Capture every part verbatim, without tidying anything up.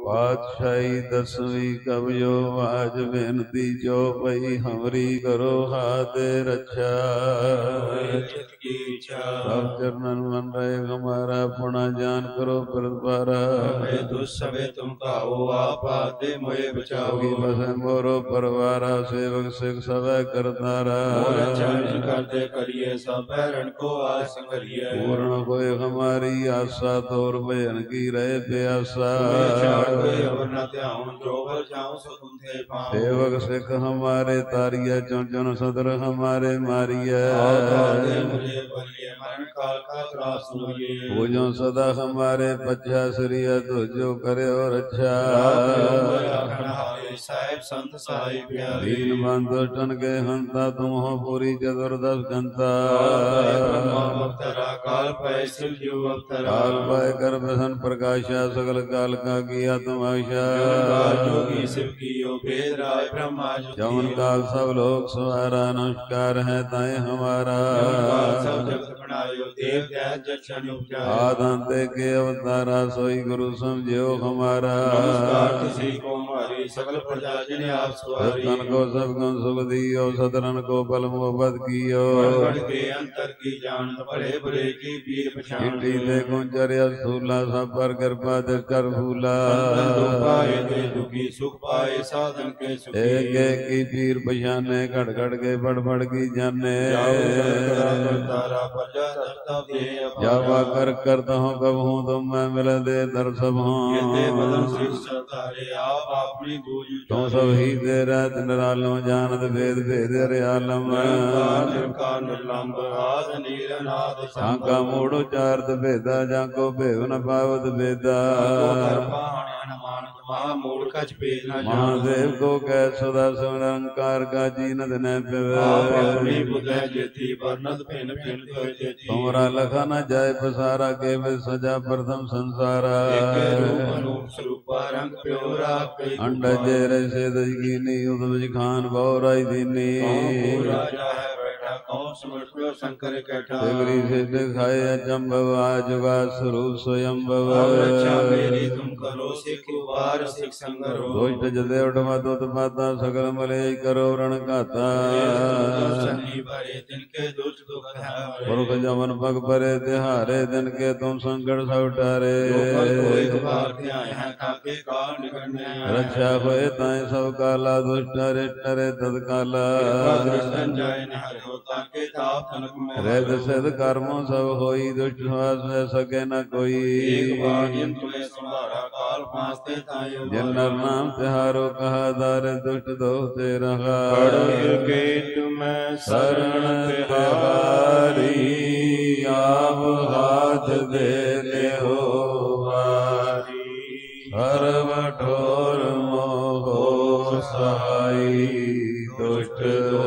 पातशाही दसवीं कवयो आज बेनती जो पई हमरी करो हाथ रक्षा सब चरणन मन रहे हमारा पुना जान करो परद्वारा दुस्सवे तुम काओ आपा दे मोए बचाओ बसे मोरो परवारा सेवक सिख सब करतारा कर दे करिए सब रण को आस करिए पूर्ण कोई हमारी आशा तोर भजन की रहे प्यासा सेवक सिख हमारे तारिया चुन चुन सदर हमारे मारिया पूजो सदा हमारे पच्छा श्रिय तुझो करे और अच्छा साहिब संत साहिब दीन बंधु टन के हंता तुम हो पूरी चतुर्दश घंटा काल पाए शिव जीव अवतारा काल पाए कर प्रसन्न प्रकाशा सकल काल का किया तुम आशा जोगी शिव की यो भेद राय ब्रह्मा जमन काल सब लोग सवारा नमस्कार है ताए हमारा सब जगत बनायो देव दैत जक्षण उपजाय आदंते के अवतारा सोई गुरु समझो हमारा नमस्कार किसी को हमारी सकल प्रजा जिन्हें आप सवारी तन को सब गुण सुख दियो सतरन को बल मोहब्बत कियो के अंतर की जान बड़े बड़े की पीर पहचान चिट्ठी दे गुंजरिया सूला सब पर कृपा दे कर भूला पाए दे दुखी सुख पाए साधन के सुख एक एक की पीर पहचाने घट घट के बड़ बड़ की जाने तारा प्रजा दर्ता दे जावा कर करता हूँ कब हूँ तुम मैं मिल दे दर सब हूँ आप अपनी गूंज तुम सब ही दे रहत निरालो जानत भेद भेद आलम शांका मूढ़ उचारत भेदा जाको भेव न पावत भेदा महादेव को कह सदा सुरंकार का जीनत न तुमरा लखा न जाय पसारा के सजा प्रथम संसारा अंड जेरे से दजकीनी उदमज खान बौराई दीनी शंकर से दिखाए अचंभव आजुगा स्वरूप स्वयं मेरी तुम करो सिख वार सिख संगरो दुष्ट जदे उठवा दुत पाता सकल मले करो रण गाता पुरख जमन पग परे तिहारे दिन के तुम संकट सब टारे रक्षा होए ताए सब काला दुष्ट रे टरे तत्काला रेद सिद्ध कर्मों सब होई दुष्ट में सके न कोई जिन नर नाम तिहारो कहा दार दुष्ट दो ते रहा तुम्हें शरण तिहारी आप हाथ दे ले हो सर्व ठोर मोह सहाई दुष्ट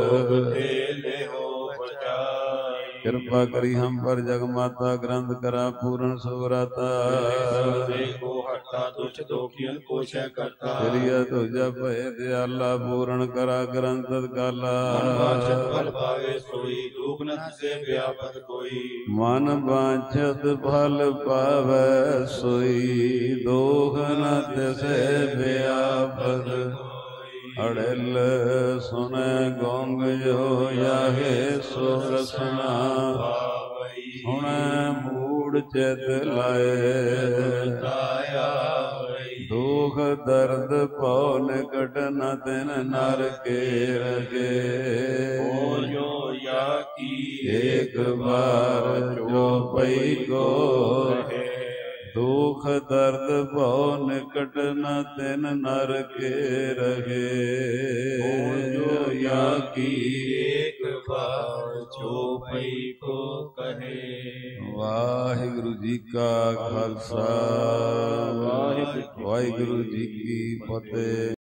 कृपा करी हम पर जग माता ग्रंथ करा पूर्ण सुवराता को हटा दुष्ट दोखियन को क्षय करता तुझा भय दयाला पूर्ण करा ग्रंथ काला फल पावे सोई दुख न से व्यापत कोई मन वांछत फल पावे सोई दुख न से व्यापत अड़ल सुने गोंग जो याहे सोरसना सुने मूड चेत लाए दुख दर्द पौ निकट न तिन नर के रगे जो या की एक बार जो पई को दुख दर्द भव निकट न तिन नर के रहे या की एक बार जो पई को कहे। वाहिगुरु जी का खालसा वाहिगुरु जी की फतेह।